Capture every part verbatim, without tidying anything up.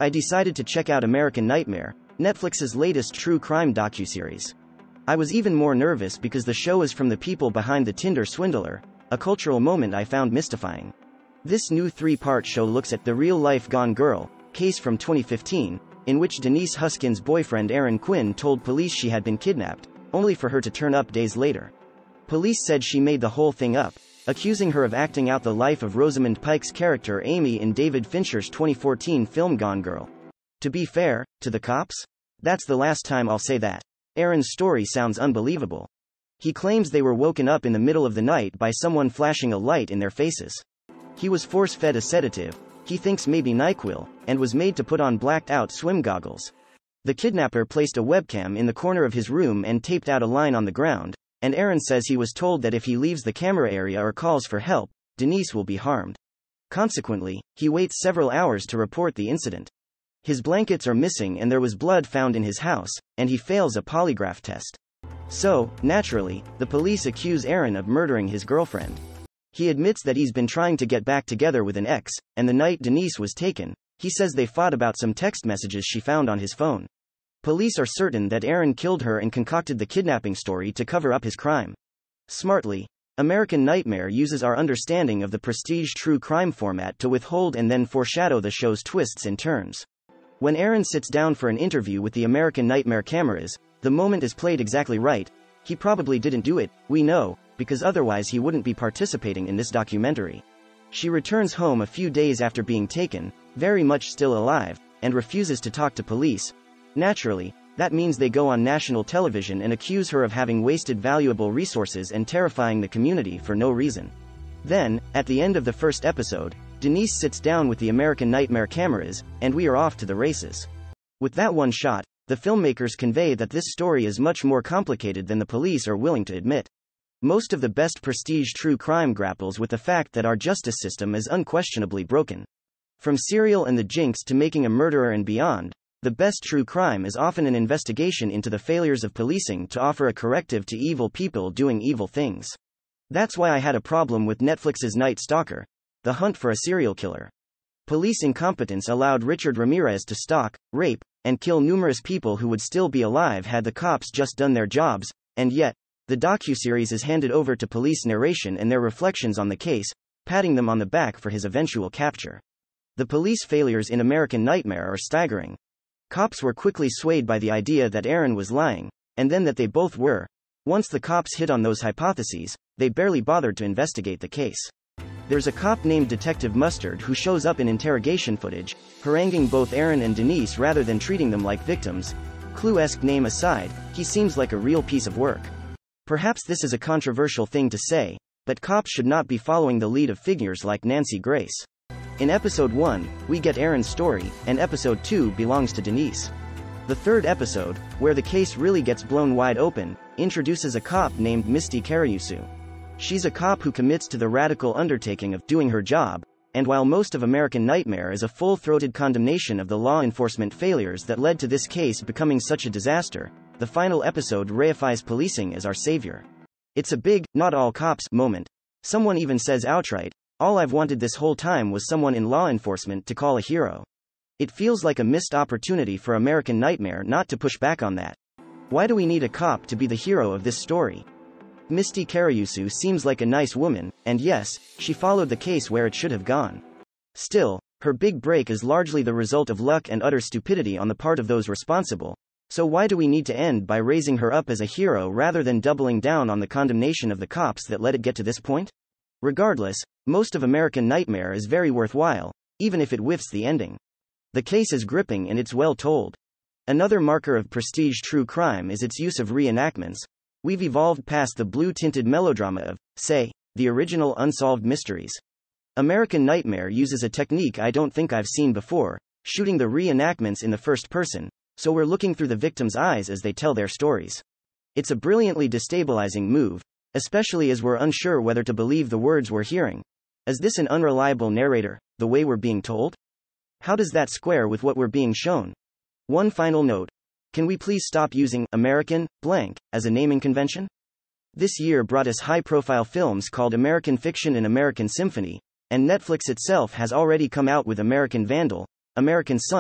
I decided to check out American Nightmare, Netflix's latest true crime docuseries. I was even more nervous because the show is from the people behind The Tinder Swindler, a cultural moment I found mystifying. This new three-part show looks at the real-life Gone Girl case from twenty fifteen, in which Denise Huskin's boyfriend Aaron Quinn told police she had been kidnapped, only for her to turn up days later. Police said she made the whole thing up, accusing her of acting out the life of Rosamund Pike's character Amy in David Fincher's twenty fourteen film Gone Girl. To be fair, to the cops? That's the last time I'll say that. Aaron's story sounds unbelievable. He claims they were woken up in the middle of the night by someone flashing a light in their faces. He was force-fed a sedative, he thinks maybe NyQuil, and was made to put on blacked-out swim goggles. The kidnapper placed a webcam in the corner of his room and taped out a line on the ground, and Aaron says he was told that if he leaves the camera area or calls for help, Denise will be harmed. Consequently, he waits several hours to report the incident. His blankets are missing and there was blood found in his house, and he fails a polygraph test. So, naturally, the police accuse Aaron of murdering his girlfriend. He admits that he's been trying to get back together with an ex, and the night Denise was taken, he says they fought about some text messages she found on his phone. Police are certain that Aaron killed her and concocted the kidnapping story to cover up his crime. Smartly, American Nightmare uses our understanding of the prestige true crime format to withhold and then foreshadow the show's twists and turns. When Aaron sits down for an interview with the American Nightmare cameras, the moment is played exactly right. He probably didn't do it, we know, because otherwise he wouldn't be participating in this documentary. She returns home a few days after being taken, very much still alive, and refuses to talk to police. Naturally, that means they go on national television and accuse her of having wasted valuable resources and terrifying the community for no reason. Then, at the end of the first episode, Denise sits down with the American Nightmare cameras, and we are off to the races. With that one shot, the filmmakers convey that this story is much more complicated than the police are willing to admit. Most of the best prestige true crime grapples with the fact that our justice system is unquestionably broken. From Serial and the Jinx to Making a Murderer and beyond, the best true crime is often an investigation into the failures of policing to offer a corrective to evil people doing evil things. That's why I had a problem with Netflix's Night Stalker, The Hunt for a Serial Killer. Police incompetence allowed Richard Ramirez to stalk, rape, and kill numerous people who would still be alive had the cops just done their jobs, and yet, the docuseries is handed over to police narration and their reflections on the case, patting them on the back for his eventual capture. The police failures in American Nightmare are staggering. Cops were quickly swayed by the idea that Aaron was lying, and then that they both were. Once the cops hit on those hypotheses, they barely bothered to investigate the case. There's a cop named Detective Mustard who shows up in interrogation footage, haranguing both Aaron and Denise rather than treating them like victims. Clue-esque name aside, he seems like a real piece of work. Perhaps this is a controversial thing to say, but cops should not be following the lead of figures like Nancy Grace. In episode one, we get Aaron's story, and episode two belongs to Denise. The third episode, where the case really gets blown wide open, introduces a cop named Misty Kariusu. She's a cop who commits to the radical undertaking of doing her job, and while most of American Nightmare is a full-throated condemnation of the law enforcement failures that led to this case becoming such a disaster, the final episode reifies policing as our savior. It's a big, not all cops moment. Someone even says outright, all I've wanted this whole time was someone in law enforcement to call a hero. It feels like a missed opportunity for American Nightmare not to push back on that. Why do we need a cop to be the hero of this story? Misty Kariusu seems like a nice woman, and yes, she followed the case where it should have gone. Still, her big break is largely the result of luck and utter stupidity on the part of those responsible. So why do we need to end by raising her up as a hero rather than doubling down on the condemnation of the cops that let it get to this point? Regardless, most of American Nightmare is very worthwhile, even if it whiffs the ending. The case is gripping and it's well told. Another marker of prestige true crime is its use of reenactments. We've evolved past the blue-tinted melodrama of, say, the original unsolved mysteries. American Nightmare uses a technique I don't think I've seen before, shooting the reenactments in the first person, so we're looking through the victims' eyes as they tell their stories. It's a brilliantly destabilizing move, especially as we're unsure whether to believe the words we're hearing. Is this an unreliable narrator, the way we're being told? How does that square with what we're being shown? One final note. Can we please stop using American blank as a naming convention? This year brought us high-profile films called American Fiction and American Symphony, and Netflix itself has already come out with American Vandal, American Son,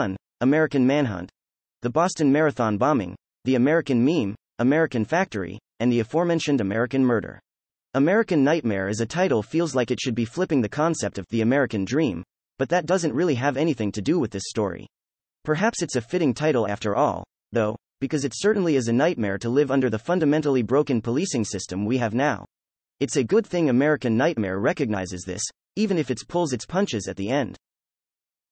American Manhunt, the Boston Marathon bombing, the American Meme, American Factory, and the aforementioned American Murder. American Nightmare as a title feels like it should be flipping the concept of the American Dream, but that doesn't really have anything to do with this story. Perhaps it's a fitting title after all, though, because it certainly is a nightmare to live under the fundamentally broken policing system we have now. It's a good thing American Nightmare recognizes this, even if it pulls its punches at the end.